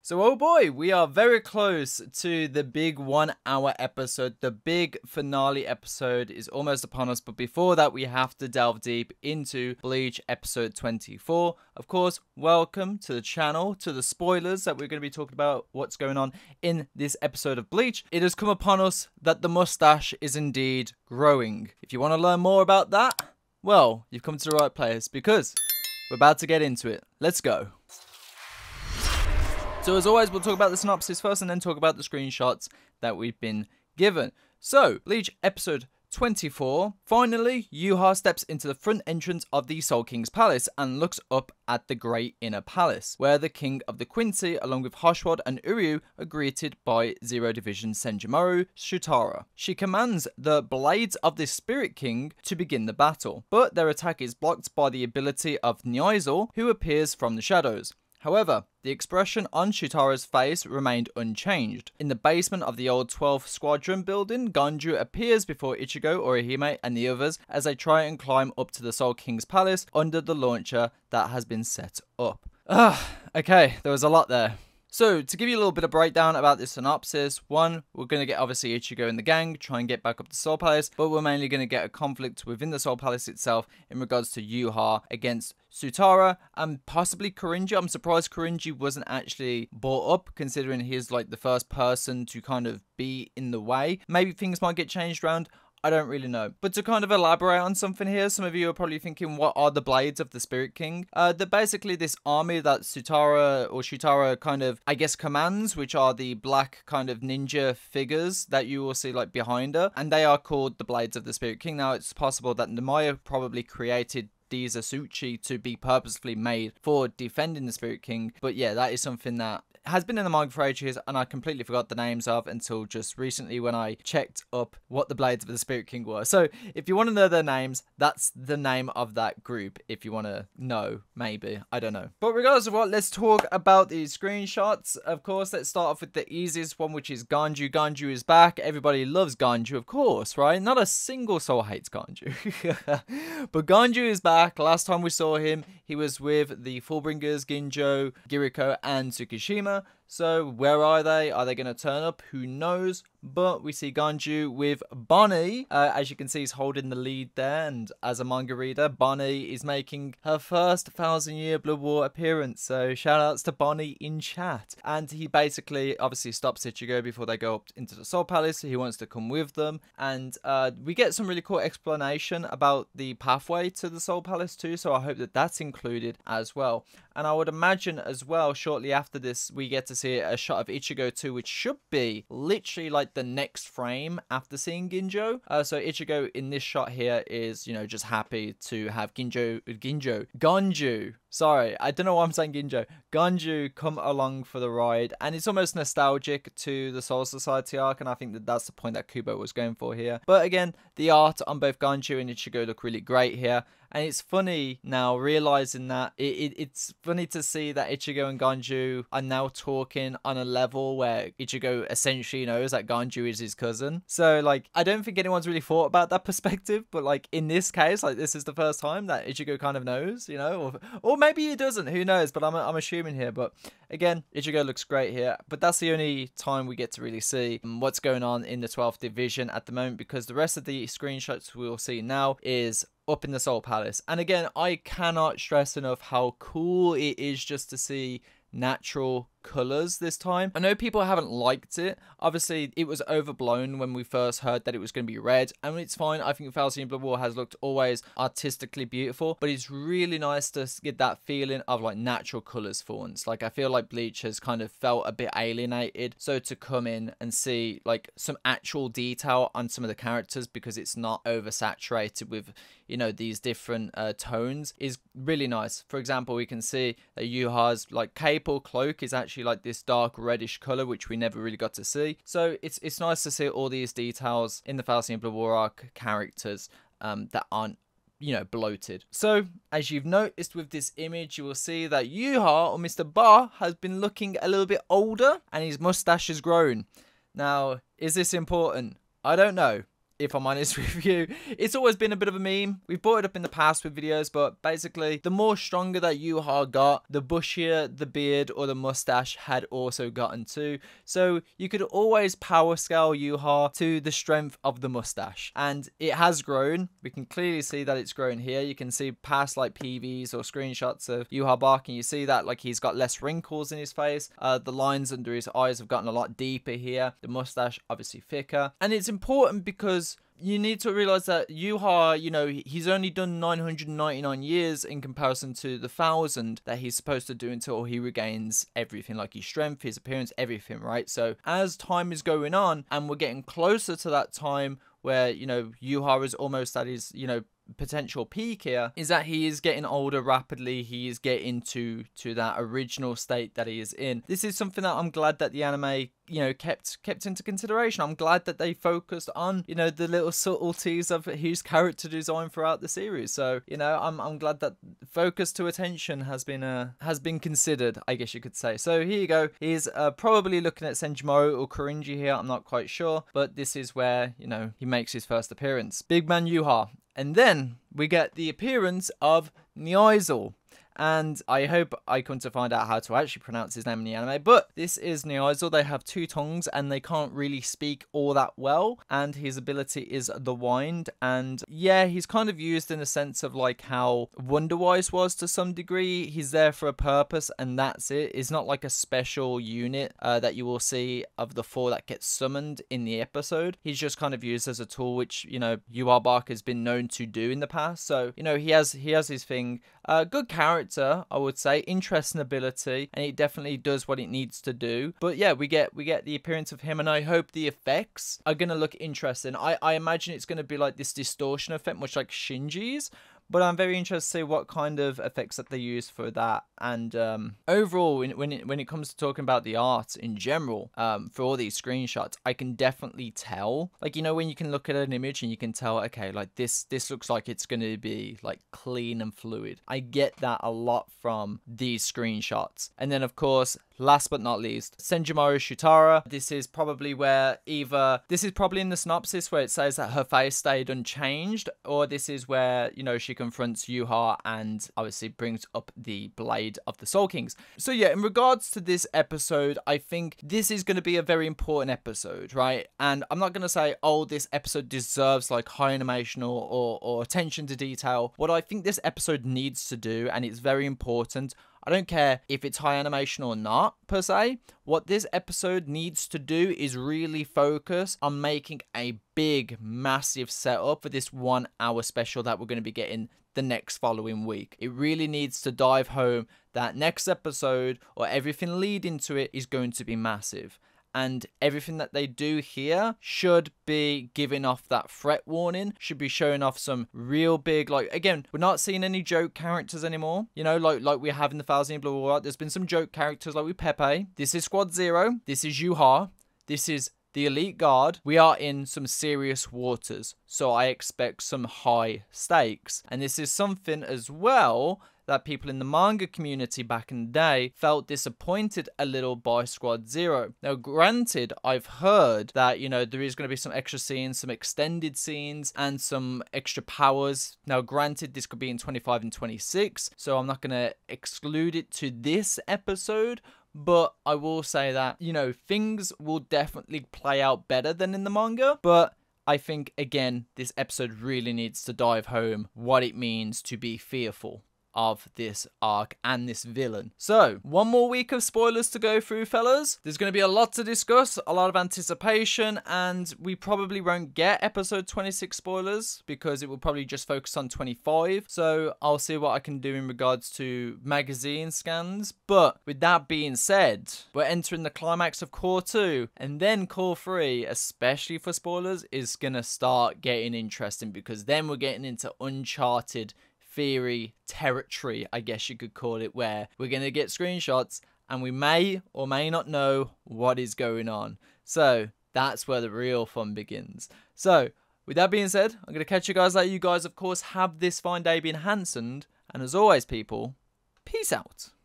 So, oh boy, we are very close to the big 1 hour episode. The big finale episode is almost upon us, but before that, we have to delve deep into Bleach episode 24. Of course, welcome to the channel, to the spoilers that we're going to be talking about what's going on in this episode of Bleach. It has come upon us that the mustache is indeed growing. If you want to learn more about that, well, you've come to the right place because we're about to get into it. Let's go. So as always, we'll talk about the synopsis first and then talk about the screenshots that we've been given. So, Bleach episode 24. Finally, Yuha steps into the front entrance of the Soul King's palace and looks up at the Great Inner Palace, where the King of the Quincy, along with Hoshwad and Uryu, are greeted by Zero Division Senjomaru Shutara. She commands the Blades of the Spirit King to begin the battle, but their attack is blocked by the ability of Nyzul, who appears from the shadows. However, the expression on Shutara's face remained unchanged. In the basement of the old 12th Squadron building, Ganju appears before Ichigo, Orihime, and the others as they try and climb up to the Soul King's palace under the launcher that has been set up. Okay, there was a lot there. So, to give you a little bit of breakdown about this synopsis, one, we're going to get obviously Ichigo and the gang, try and get back up to Soul Palace, but we're mainly going to get a conflict within the Soul Palace itself in regards to Yuha against Shutara and possibly Korinji. I'm surprised Korinji wasn't actually brought up, considering he's like the first person to kind of be in the way. Maybe things might get changed around. I don't really know. But to kind of elaborate on something here, some of you are probably thinking, what are the Blades of the Spirit King? They're basically this army that Shutara kind of, I guess, commands, which are the black kind of ninja figures that you will see like behind her. And they are called the Blades of the Spirit King. Now, it's possible that Nemaya probably created these Asuchi to be purposefully made for defending the Spirit King. But yeah, that is something that has been in the manga for ages, and I completely forgot the names of until just recently when I checked up what the Blades of the Spirit King were. So if you want to know their names, that's the name of that group. If you want to know, maybe. I don't know. But regardless of what, let's talk about these screenshots. Of course, let's start off with the easiest one, which is Ganju. Ganju is back. Everybody loves Ganju, of course, right? Not a single soul hates Ganju. But Ganju is back. Last time we saw him, he was with the Fullbringers, Ginjo, Giriko, and Tsukishima. So where are they? Are they going to turn up? Who knows? But we see Ganju with Bonnie. As you can see, he's holding the lead there. And as a manga reader, Bonnie is making her first 1,000-year Blood War appearance. So shout outs to Bonnie in chat. And he basically obviously stops Ichigo before they go up into the Soul Palace. He wants to come with them. And we get some really cool explanation about the pathway to the Soul Palace too. So I hope that that's included as well. And I would imagine as well, shortly after this, we get to see a shot of Ichigo too, which should be literally like the next frame after seeing Ginjo. So Ichigo in this shot here is, you know, just happy to have Ganju. Sorry, I don't know why I'm saying Ganju come along for the ride. And it's almost nostalgic to the Soul Society arc, and I think that that's the point that Kubo was going for here. But again, the art on both Ganju and Ichigo look really great here. And it's funny now realizing that it's funny to see that Ichigo and Ganju are now talking on a level where Ichigo essentially knows that Ganju is his cousin. So like, I don't think anyone's really thought about that perspective, but like in this case, like this is the first time that Ichigo kind of knows, you know, or maybe he doesn't, who knows, but I'm assuming here. But again, Ichigo looks great here, but that's the only time we get to really see what's going on in the 12th division at the moment, because the rest of the screenshots we'll see now is up in the Soul Palace. And again, I cannot stress enough how cool it is just to see natural colors this time. I know people haven't liked it. Obviously, it was overblown when we first heard that it was going to be red, and it's fine. I think 1,000-Year Blood War has looked always artistically beautiful, but it's really nice to get that feeling of like natural colors for once. Like, I feel like Bleach has kind of felt a bit alienated, so to come in and see like some actual detail on some of the characters, because it's not oversaturated with, you know, these different tones, is really nice. For example, we can see that Yuha's like cape or cloak is actually like this dark reddish color, which we never really got to see. So it's nice to see all these details in the 1,000-Year Blood War arc characters that aren't, you know, bloated. So as you've noticed with this image, you will see that Yuha, or Mr. Ba, has been looking a little bit older and his mustache has grown. Now, is this important? I don't know. if I'm honest with you. It's always been a bit of a meme. We've brought it up in the past with videos, but basically, the more stronger that Yuha got, the bushier the beard or the mustache had also gotten too. So you could always power scale Yuha to the strength of the mustache. And it has grown. We can clearly see that it's grown here. You can see past like PVs or screenshots of Yuha Bark, and you see that like he's got less wrinkles in his face. The lines under his eyes have gotten a lot deeper here. The mustache obviously thicker. And it's important because you need to realize that Yuha, you know, he's only done 999 years in comparison to the 1,000 that he's supposed to do until he regains everything, like his strength, his appearance, everything, right? So as time is going on and we're getting closer to that time where, you know, Yuha is almost at his, you know, potential peak here, is that he is getting older rapidly. He is getting to that original state that he is in. This is something that I'm glad that the anime, you know, kept into consideration. I'm glad that they focused on, you know, the little subtleties of his character design throughout the series. So, you know, I'm glad that focus to attention has been considered, I guess you could say. So here you go. He's probably looking at Senjomaru or Korinji here. I'm not quite sure, but this is where, you know, he makes his first appearance. Big man Yuha. And then we get the appearance of Nyaizel. And I hope I come to find out how to actually pronounce his name in the anime. But this is Nyaizel. They have two tongues and they can't really speak all that well. And his ability is the wind. And yeah, he's kind of used in the sense of like how Wonderwise was to some degree. He's there for a purpose and that's it. It's not like a special unit that you will see of the 4 that gets summoned in the episode. He's just kind of used as a tool, which, you know, Yuha Bark has been known to do in the past. So, you know, he has his thing. Good character, I would say, interesting ability, and it definitely does what it needs to do. But yeah, we get the appearance of him, and I hope the effects are gonna look interesting. I imagine it's gonna be like this distortion effect, much like Shinji's. But I'm very interested to see what kind of effects that they use for that. And overall, when it comes to talking about the art in general, for all these screenshots, I can definitely tell. Like, you know, when you can look at an image and you can tell, okay, like this looks like it's going to be like clean and fluid. I get that a lot from these screenshots. And then, of course, last but not least, Senjomaru Shutara. This is probably where this is probably in the synopsis where it says that her face stayed unchanged, or this is where, you know, she confronts Yuha and obviously brings up the blade of the Soul Kings. So yeah, in regards to this episode, I think this is going to be a very important episode, right? And I'm not going to say, oh, this episode deserves like high animation or attention to detail. What I think this episode needs to do, and it's very important, I don't care if it's high animation or not, per se. What this episode needs to do is really focus on making a big, massive setup for this 1 hour special that we're going to be getting the next following week. It really needs to dive home that next episode, or everything leading to it, is going to be massive. And everything that they do here should be giving off that threat warning, should be showing off some real big, like, again, we're not seeing any joke characters anymore, you know, like we have in the Thousand Year Blood War. There's been some joke characters like with Pepe. This is Squad Zero. This is Yuha. This is the Elite Guard. We are in some serious waters, so I expect some high stakes. And this is something as well that people in the manga community back in the day felt disappointed a little by Squad Zero. Now, granted, I've heard that, you know, there is going to be some extra scenes, some extended scenes, and some extra powers. Now, granted, this could be in 25 and 26, so I'm not going to exclude it to this episode. But I will say that, you know, things will definitely play out better than in the manga. But I think, again, this episode really needs to dive home what it means to be fearful of this arc and this villain. So, 1 more week of spoilers to go through, fellas. There's going to be a lot to discuss, a lot of anticipation, and we probably won't get episode 26 spoilers because it will probably just focus on 25. So, I'll see what I can do in regards to magazine scans. But with that being said, we're entering the climax of Core 2, and then Core 3, especially for spoilers, is going to start getting interesting because then we're getting into uncharted theory territory, I guess you could call it, where we're going to get screenshots and we may or may not know what is going on. So that's where the real fun begins. So with that being said, I'm going to catch you guys later. You guys, of course, have this fine day being handsome. And as always, people, peace out.